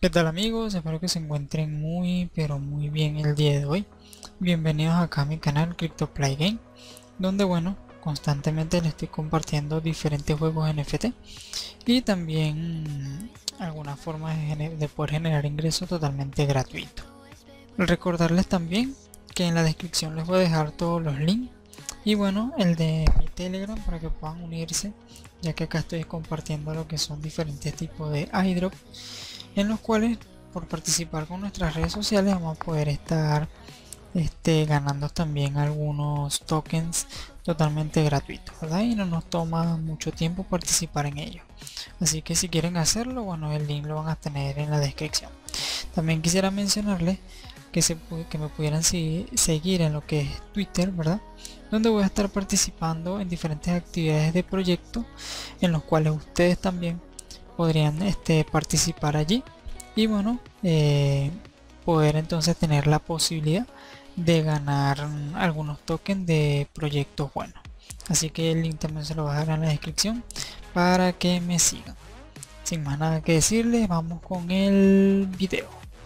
¿Qué tal amigos? Espero que se encuentren muy pero muy bien el día de hoy. Bienvenidos acá a mi canal CryptoPlay Game, donde constantemente les estoy compartiendo diferentes juegos NFT y también algunas formas de poder generar ingresos totalmente gratuitos. Recordarles también que en la descripción les voy a dejar todos los links y el de mi Telegram para que puedan unirse, ya que acá estoy compartiendo lo que son diferentes tipos de airdrop en los cuales por participar con nuestras redes sociales vamos a poder estar ganando también algunos tokens totalmente gratuitos, ¿verdad? Y no nos toma mucho tiempo participar en ello. Así que si quieren hacerlo, el link lo van a tener en la descripción. También quisiera mencionarles que me pudieran seguir en lo que es Twitter, ¿verdad? Donde voy a estar participando en diferentes actividades de proyecto en los cuales ustedes también podrían participar allí y poder entonces tener la posibilidad de ganar algunos tokens de proyectos buenos. Así que el link también se lo voy a dejar en la descripción para que me sigan. Sin más nada que decirles, vamos con el video.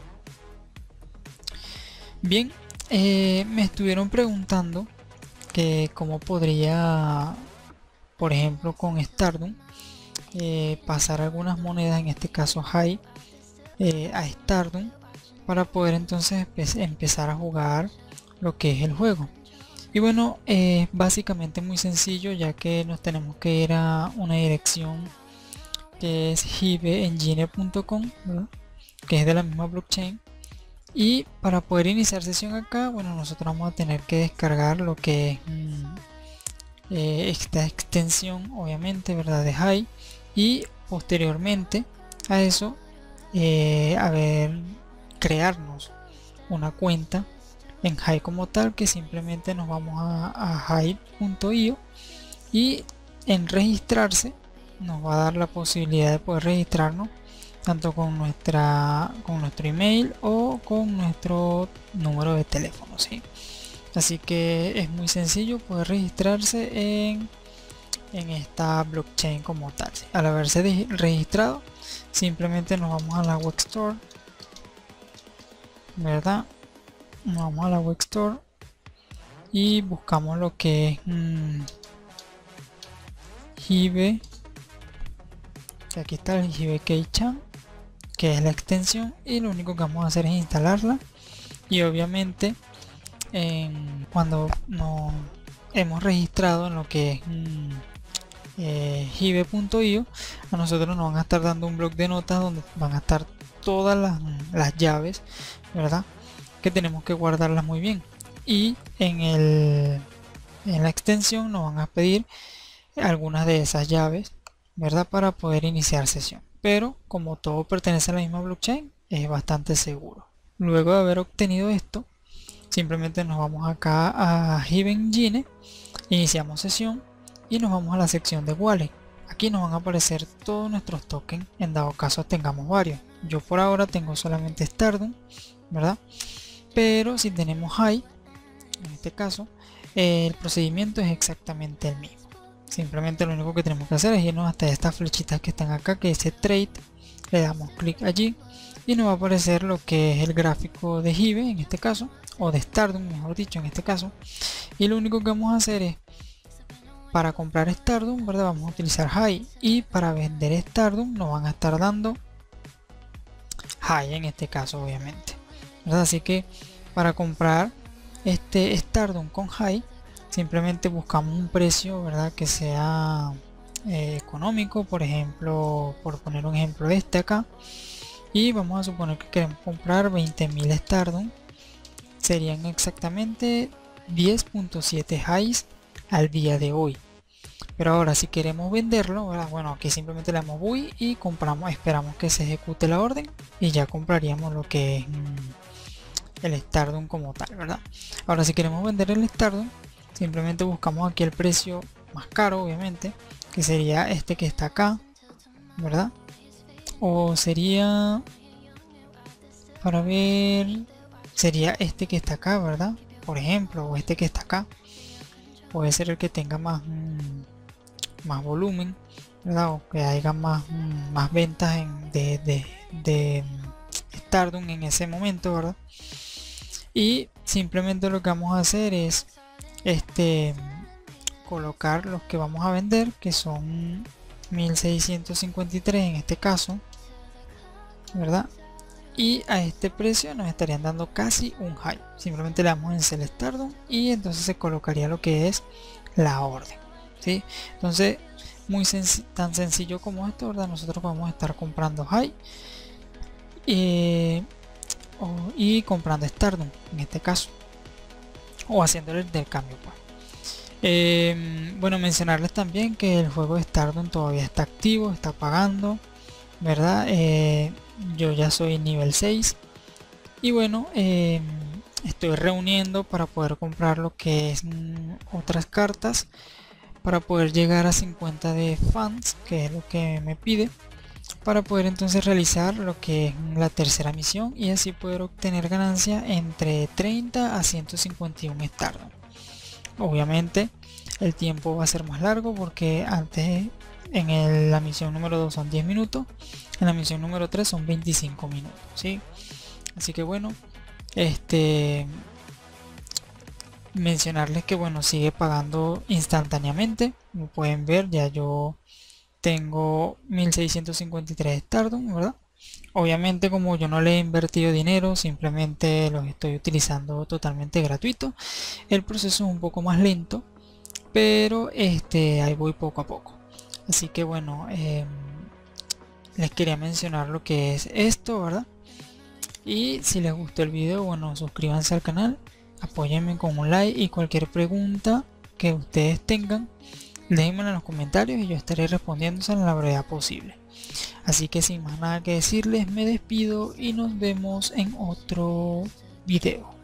Bien, me estuvieron preguntando que cómo podría, por ejemplo, con Stardom pasar algunas monedas, en este caso High, a Stardom, para poder entonces empezar a jugar lo que es el juego. Y básicamente muy sencillo, ya que nos tenemos que ir a una dirección que es hiveengine.com, que es de la misma blockchain. Y para poder iniciar sesión acá, nosotros vamos a tener que descargar lo que es esta extensión, obviamente, ¿verdad? De High. Y posteriormente a eso, crearnos una cuenta en High como tal, que simplemente nos vamos a High.io y en registrarse nos va a dar la posibilidad de poder registrarnos tanto con nuestro email o con nuestro número de teléfono, ¿sí? Así que es muy sencillo poder registrarse en esta blockchain como tal. Al haberse registrado, simplemente nos vamos a la web store, ¿verdad? Nos vamos a la web store y buscamos lo que es Hive. Aquí está el Hive Keychain, que es la extensión, y lo único que vamos a hacer es instalarla. Y obviamente cuando nos hemos registrado en lo que es hive.io, a nosotros nos van a estar dando un bloc de notas donde van a estar todas las llaves, ¿verdad? Que tenemos que guardarlas muy bien. Y en la extensión nos van a pedir algunas de esas llaves, ¿verdad? Para poder iniciar sesión. Pero como todo pertenece a la misma blockchain, es bastante seguro. Luego de haber obtenido esto, simplemente nos vamos acá a Hive Engine, iniciamos sesión y nos vamos a la sección de Wallet. Aquí nos van a aparecer todos nuestros tokens en dado caso tengamos varios. Yo por ahora tengo solamente Stardom, ¿verdad? Pero si tenemos High, en este caso, el procedimiento es exactamente el mismo. Simplemente lo único que tenemos que hacer es irnos hasta estas flechitas que están acá, que dice Trade. Le damos clic allí y nos va a aparecer lo que es el gráfico de Hive en este caso, o de Stardom mejor dicho en este caso. Y lo único que vamos a hacer es, para comprar Stardom, ¿verdad? Vamos a utilizar High, y para vender Stardom nos van a estar dando High en este caso, obviamente, ¿verdad? Así que para comprar este Stardom con High, simplemente buscamos un precio, ¿verdad? Que sea económico, por ejemplo, por poner un ejemplo, este acá, y vamos a suponer que queremos comprar 20.000 Stardom. Serían exactamente 10.7 highs al día de hoy. Pero ahora si queremos venderlo, ¿verdad? Aquí simplemente le damos buy y compramos, esperamos que se ejecute la orden y ya compraríamos lo que es el Stardom como tal, ¿verdad? Ahora si queremos vender el Stardom, simplemente buscamos aquí el precio más caro, obviamente, que sería este que está acá, ¿verdad? O sería, para ver, sería este que está acá, ¿verdad? Por ejemplo, o este que está acá. Puede ser el que tenga más volumen, ¿verdad? O que haya más ventas Stardom en ese momento, ¿verdad? Y simplemente lo que vamos a hacer es colocar los que vamos a vender, que son 1653 en este caso, ¿verdad? Y a este precio nos estarían dando casi un high. Simplemente le damos en Sell Stardom y entonces se colocaría lo que es la orden, ¿sí? Entonces tan sencillo como esto, ¿verdad? Nosotros podemos estar comprando high y comprando Stardom en este caso, o haciendo el intercambio, pues. Bueno, mencionarles también que el juego de Stardom todavía está activo, está pagando, ¿verdad? Yo ya soy nivel 6 y bueno, estoy reuniendo para poder comprar lo que es otras cartas para poder llegar a 50 de fans, que es lo que me pide, para poder entonces realizar lo que es la tercera misión y así poder obtener ganancia entre 30 a 151 Stardom. Obviamente el tiempo va a ser más largo porque antes en la misión número 2 son 10 minutos, en la misión número 3 son 25 minutos, ¿sí? Así que bueno, mencionarles que bueno, sigue pagando instantáneamente. Como pueden ver, ya yo tengo 1653 Stardom, ¿verdad? Obviamente, como yo no le he invertido dinero, simplemente los estoy utilizando totalmente gratuito, el proceso es un poco más lento, pero ahí voy poco a poco. Así que bueno, les quería mencionar lo que es esto, ¿verdad? Y si les gustó el video, bueno, suscríbanse al canal, apóyenme con un like y cualquier pregunta que ustedes tengan, déjenmela en los comentarios y yo estaré respondiéndose en la brevedad posible. Así que sin más nada que decirles, me despido y nos vemos en otro video.